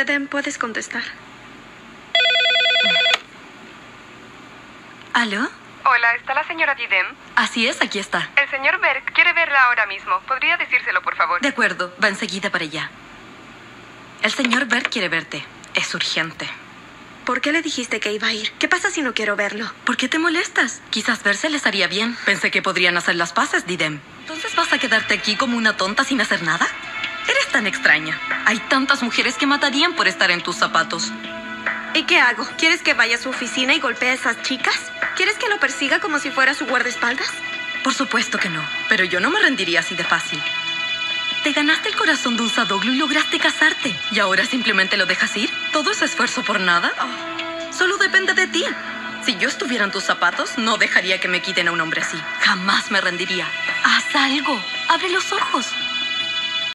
Didem, puedes contestar. ¿Aló? Hola, ¿está la señora Didem? Así es, aquí está. El señor Berg quiere verla ahora mismo. ¿Podría decírselo, por favor? De acuerdo, va enseguida para allá. El señor Berg quiere verte. Es urgente. ¿Por qué le dijiste que iba a ir? ¿Qué pasa si no quiero verlo? ¿Por qué te molestas? Quizás verse les haría bien. Pensé que podrían hacer las paces, Didem. ¿Entonces vas a quedarte aquí como una tonta sin hacer nada? Eres tan extraña. Hay tantas mujeres que matarían por estar en tus zapatos. ¿Y qué hago? ¿Quieres que vaya a su oficina y golpee a esas chicas? ¿Quieres que lo persiga como si fuera su guardaespaldas? Por supuesto que no, pero yo no me rendiría así de fácil. Te ganaste el corazón de un Sadoglu y lograste casarte. ¿Y ahora simplemente lo dejas ir? ¿Todo ese esfuerzo por nada? Solo depende de ti. Si yo estuviera en tus zapatos, no dejaría que me quiten a un hombre así. Jamás me rendiría. Haz algo. Abre los ojos.